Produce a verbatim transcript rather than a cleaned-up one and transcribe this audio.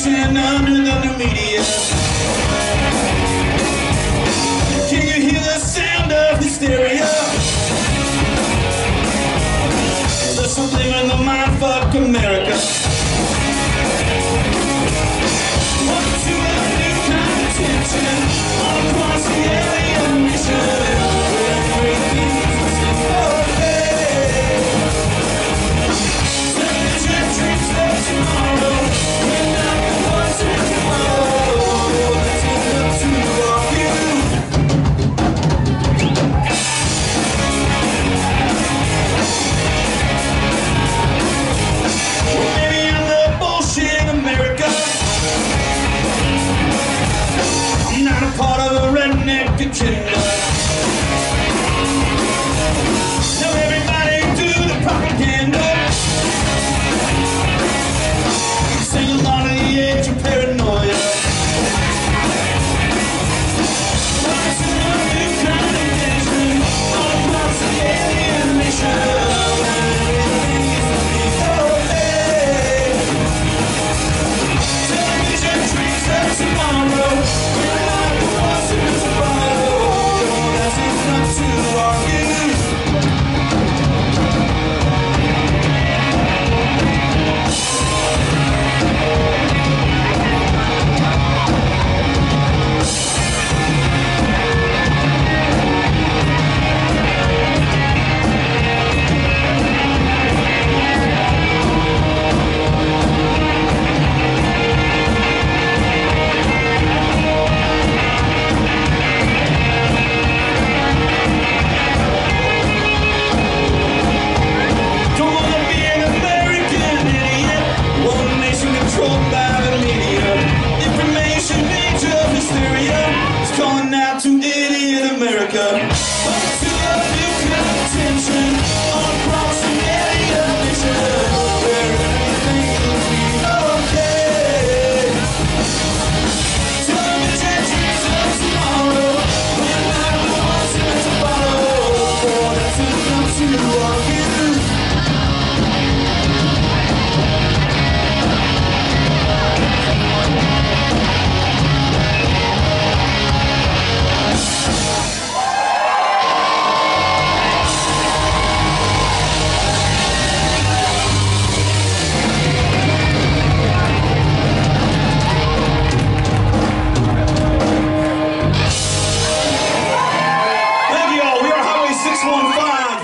nation under the new media. Can you hear the sound of hysteria? There's something in the mind, fuck America. Welcome to a new kind of tension all across the alien nation. Now everybody do the propaganda. Sing along to the age of paranoia. Welcome to a new kind of tension all across the alien nation. Television dreams of tomorrow. We're not the ones who follow. To argue. To idiot America. Welcome to a new kind of tension all across the alien nation, where everything will be okay. Television dreams of tomorrow. We're not the ones who to follow. That's enough to argue. six one five.